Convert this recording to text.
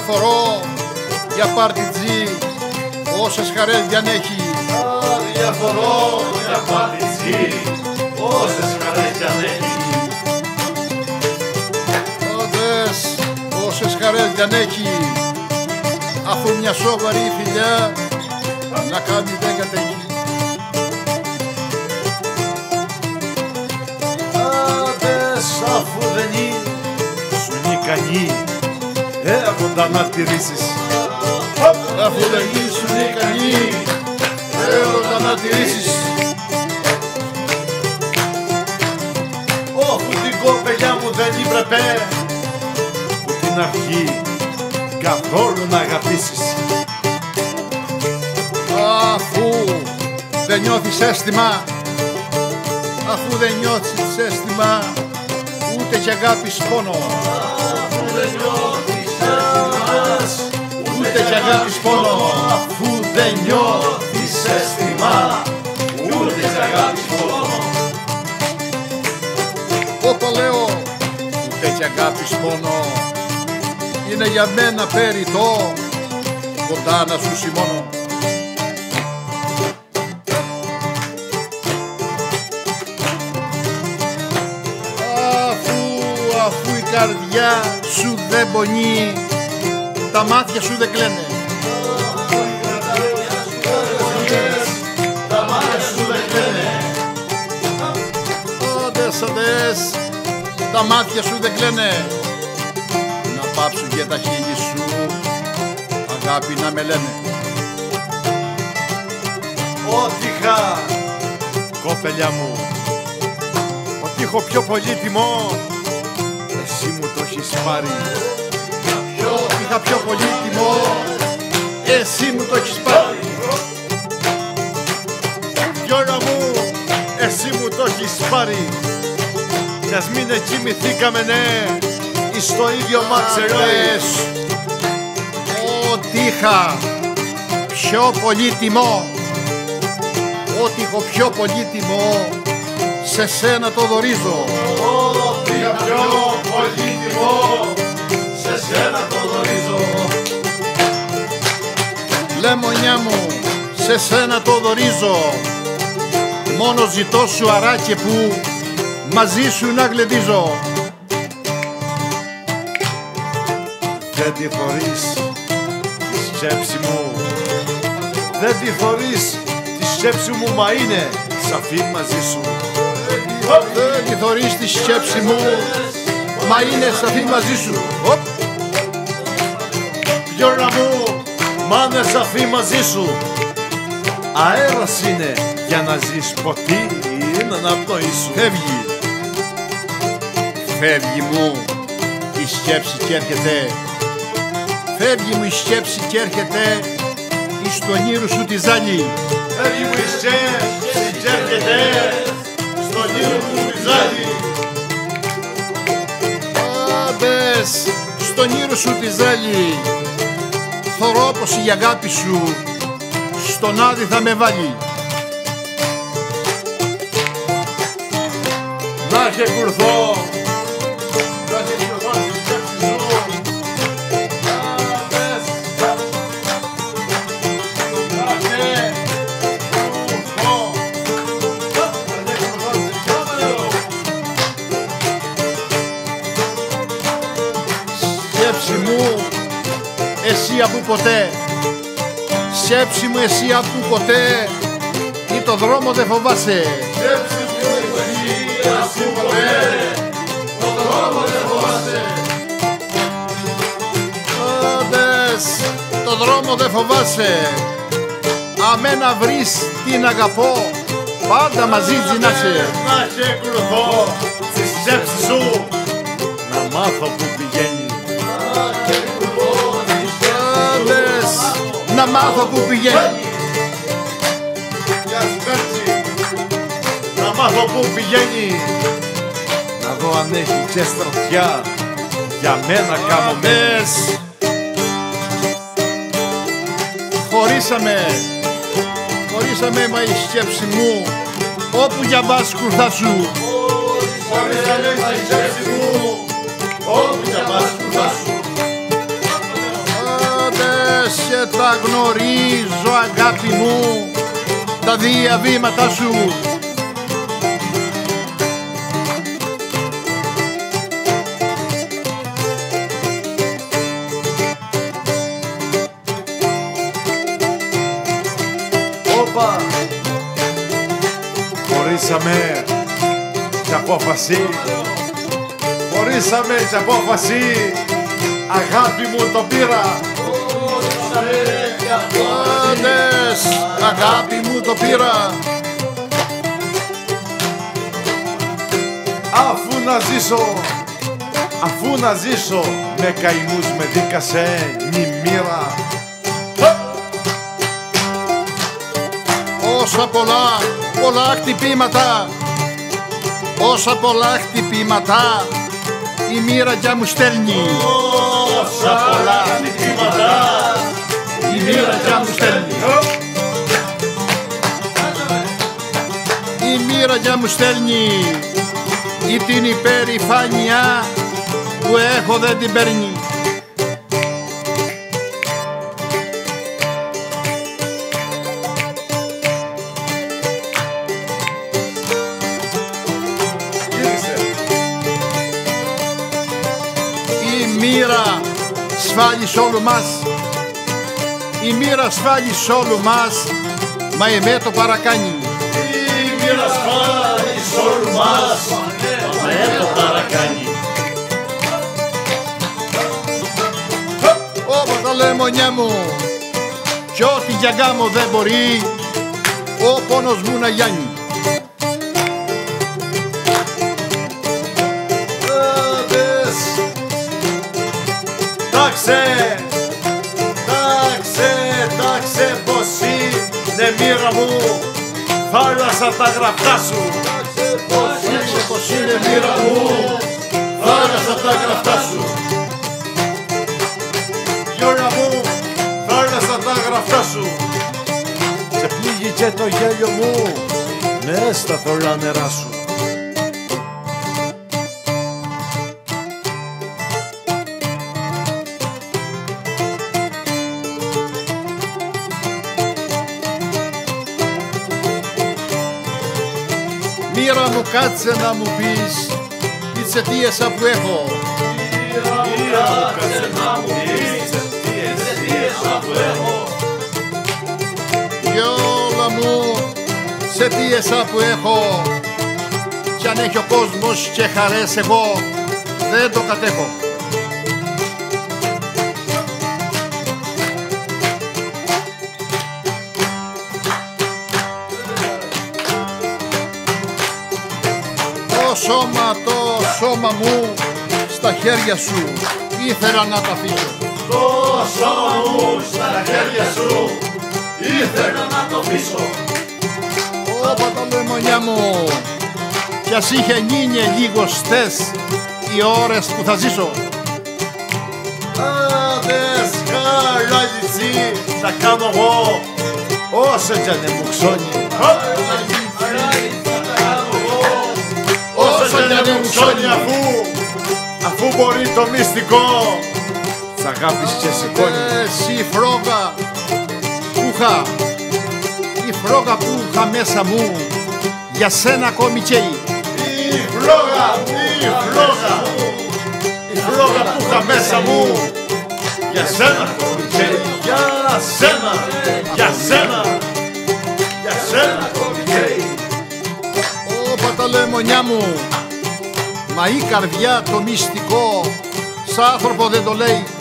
Διαφορώ για παρτιτζή όσες χαρές κι αν έχει. Διαφορώ για παρτιτζή όσες χαρές κι αν έχει. Δες όσες χαρές κι αν έχει, αφού μια σοβαρή φιλιά να κάνει δεν κατέχει. Αφού δεν είναι, σου είναι ικανή έρωτα να τηρήσεις. Αφού δεν είναι, σου είναι ικανή έρωτα να τηρήσεις. Αφού την κοπελιά μου δεν έπρεπε που την αρχή καθόλου να αγαπήσεις. Αφού δεν νιώθεις αίσθημα, αφού δεν νιώθεις αίσθημα, ούτε κι αγάπης πόνο. Αφού δεν νιώθεις αίσθημα, Ούτε κι αγάπης πόνο. αφού δεν νιώθεις αίσθημα, ούτε κι αγάπης πόνο. Όπα λέω, ούτε κι αγάπης πόνο, είναι για μένα περιττό κοντά να σου σημώνω. Αφού η καρδιά σου δεν πονεί, τα μάτια σου δεν κλαίνε. Τα μάτια σου δεν κλαίνε. Άντες, τα μάτια σου δεν κλαίνε. Να πάψουν και τα χείλη σου, αγάπη να με λένε. Ό,τι είχα, κοπελιά μου, ό,τι έχω πιο πολύτιμο, εσύ μου το έχεις πάρει. Είχα πιο πολύτιμο, εσύ μου το έχεις πάρει. Γιώργα μου, εσύ μου το έχεις πάρει. Κι ας μην κοιμηθήκαμε, ναι, εις το ίδιο μαξερόι. Ό,τι είχα πιο πολύτιμο, ό,τι έχω πιο πολύτιμο, σε σένα το δωρίζω. Ό,τι είχα πιο πολύτιμο, σε σένα το δωρίζω. Λεμονιά μου, σε σένα το δωρίζω. Μόνο ζητώ σου αράκε που μαζί σου να γλεντίζω. Δεν τη θωρείς τη σκέψη μου, δεν τη θωρείς τη σκέψη μου, μα είναι σαφή μαζί σου. Δεν τη θωρείς τη σκέψη μου, μα είναι σαφή μαζί σου. Γιώργα μου, μα είναι σαφή μαζί σου. Αέρας είναι για να ζεις, ποτή είναι αναπνοή σου. Φεύγει, φεύγει μου η σκέψη κι έρχεται. Φεύγει μου η σκέψη κι έρχεται εις το όνειρο σου τη ζάλη. Φεύγει μου η σκέψη κι έρχεται στον όνειρο μου τη ζάλη. Μπες στον όνειρο σου τη ζάλη. Θωρώ πως η αγάπη σου στον άδει θα με βάλει. Να και κουρθώ, να και κουρθώ τη σκέψη σου. Σκέψη μου, εσύ από ποτέ. Σκέψη μου, εσύ από ποτέ. Ή το δρόμο δεν φοβάσαι. Σκέψη μου, εσύ από ποτέ, το δρόμο δεν φοβάσαι. Άντες, το δρόμο δεν φοβάσαι. Αμένα βρεις την αγαπώ, πάντα μαζί τζινάσαι. Να και κρουθώ στη σκέψη σου, να μάθω που πηγαίνει. Άντες, να μάθω που πηγαίνει. Να μάθω που πηγαίνει, να δω αν έχει και στρατιά για μένα καμωμένες. Χωρίσαμε μα η σκέψη μου, όπου για βάσκου θα σου. Χωρίσαμε μα η σκέψη μου, όπου για βάσκου θα σου. σε τα γνωρίζω αγάπη μου, τα διαβήματα σου. Όπα! Χωρίσαμε και απόφαση. Χωρίσαμε και απόφαση. Αγάπη μου το πήρα. Πάντες, αγάπη μου το πήρα. Αφού να ζήσω με καημούς με δίκασε η μοίρα. Όσα πολλά χτυπήματα, όσα πολλά χτυπήματα η μοίρα για μου στέλνει. Όσα πολλά χτυπήματα η μοίρα για μου στέλνει. Η μοίρα για μου στέλνει, ή την υπερηφάνεια που έχω δεν την παίρνει. Η μοίρα σφάλει σ' όλου μας, η μοίρα σφάλει σ' όλου μας, μα εμέ το παρακάνει. Η μοίρα σφάλει σ' όλου μας, μα εμέ το παρακάνει. Όπα τα λεμονιά μου, κι ό,τι για γάμο δεν μπορεί, ο πόνος μου να γιάνει. Τάξε πως είναι μοίρα μου, θάλασσα τα γραφτά σου. Τάξε πως είναι μοίρα μου, θάλασσα τα γραφτά σου. Γιώνα μου, θάλασσα τα γραφτά σου. Σε πλήγει και το γέλιο μου μες στα θολά νερά σου. Μοίρα μου κάτσε να μου πεις τις αιτίες που έχω. Μοίρα μου κάτσε να μου πεις τις αιτίες που έχω. Κι όλα μου σε αιτίες που έχω, κι αν έχει ο κόσμος και χαρές εγώ δεν το κατέχω. Το σώμα μου στα χέρια σου ήθελα να τα αφήσω. Το σώμα μου στα χέρια σου ήθελα να το αφήσω. Όπα τα λεμονιά μου, κι ας είχε γίνει λιγοστές οι ώρες που θα ζήσω. Άδες χαράλιτσι θα κάνω εγώ όσο κι αν μου ξώνει. Όσο κι αν μου ξώνει αφού μπορεί το μυστικό της αγάπης και σηκώνει. Η φρόγα που είχα, η φρόγα που είχα μέσα μου για σένα ακόμη καίει. Η φρόγα που είχα μέσα μου για σένα ακόμη καίει. Για σένα ακόμη καίει. Όπα τα λεμονιά μου, μα η καρδιά το μυστικό σ' άνθρωπο δεν το λέει.